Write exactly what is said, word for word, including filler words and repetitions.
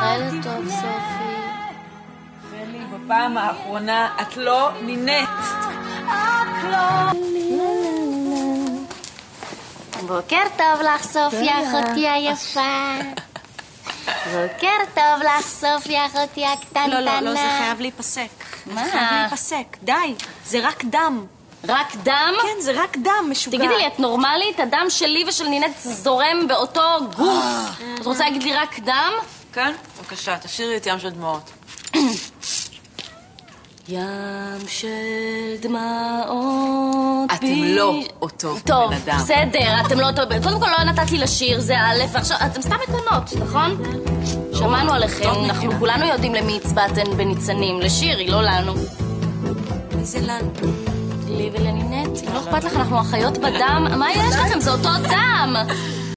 לילה טוב, סופי. חלי, בפעם האחרונה את לא נינט. בוקר טוב לך, סופי, אחותי היפה. בוקר טוב לך, סופי, אחותי הקטנטנה. לא, לא, לא, זה חייב להיפסק. מה? זה חייב להיפסק, די. זה רק דם. רק דם? כן, זה רק דם, משוגע. תגידי לי, את נורמלית? הדם שלי ושל נינט זורם באותו גוף. את רוצה להגיד לי רק דם? כן? בבקשה, תשאירי את ים של דמעות. ים של דמעות. אתם לא אותו טוב, בן אדם. בסדר, אתם לא אותו... קודם כל לא נתת לי לשיר, זה א', ועכשיו, אתם סתם מקונות, נכון? שמענו עליכם, אנחנו כולנו יודעים למי הצבעתן בניצנים, לשירי, לא לנו. מי זה לנו? לי ולנינט, אם לא אכפת לך, אנחנו אחיות בדם, מה יש לכם? זה אותו דם!